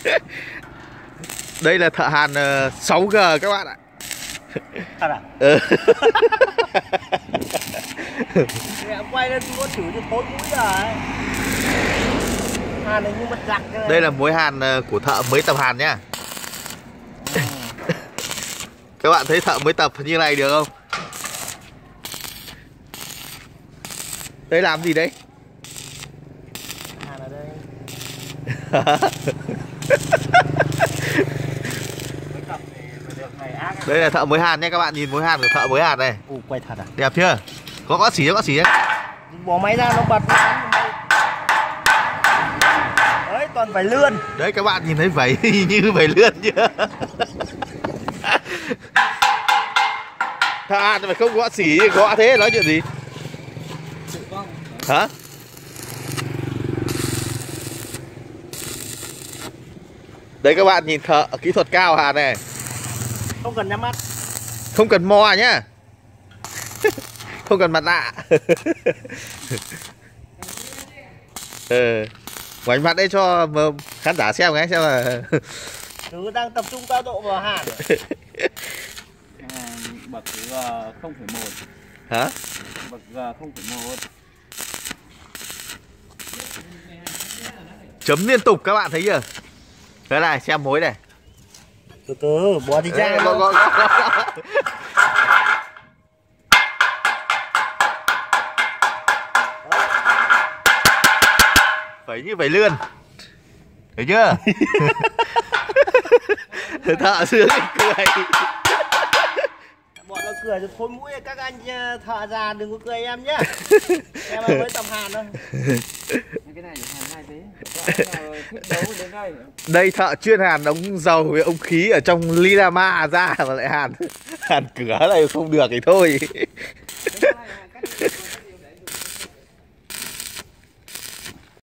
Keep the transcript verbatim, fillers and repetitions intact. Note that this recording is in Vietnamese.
Đây là thợ hàn uh, sáu G các bạn ạ. Thật à? Ừ. Mẹ quay lên có thử cho thối mũi rồi. Hàn này như mất giặc. Đây là mối hàn uh, của thợ mới tập hàn nhá. Ừ. Các bạn thấy thợ mới tập như này được không? Đây làm gì đấy? Hàn ở đây. Đây là thợ mới hàn nha các bạn, nhìn mối hàn của thợ mới hàn này. Ồ, quay thật à? Đẹp chưa? Có có xỉ có xỉ đấy. Bỏ máy ra nó bật. Đấy, toàn vải lươn. Đấy các bạn nhìn thấy vải như vải lươn chưa? Thợ hàn phải không gõ xỉ, gõ thế nói chuyện gì? Hả? Đấy các bạn nhìn thợ kỹ thuật cao hàn này. Không cần nhắm mắt. Không cần mò nhá. Không cần mặt nạ. Ừ. Ngoảnh mặt đây cho khán giả xem cái xem là. Thứ đang tập trung cao độ vào hàn. À, bậc G không phẩy một. Hả? Bậc G không phẩy một. Chấm liên tục các bạn thấy chưa? Thế này xem mối này. Từ từ bỏ đi ra. Gõ, gõ, gõ, gõ. Phải như vậy lươn. Thấy chưa? Thợ sướng cười. Bọn nó cười cho thối mũi, các anh thợ già đừng có cười em nhá. Em mới tập hàn thôi. Cái này hàn hai vế. Thích đấu đến đây. Đây thợ chuyên hàn ống dầu với ống khí ở trong Lilama ra mà lại hàn hàn cửa này không được thì thôi.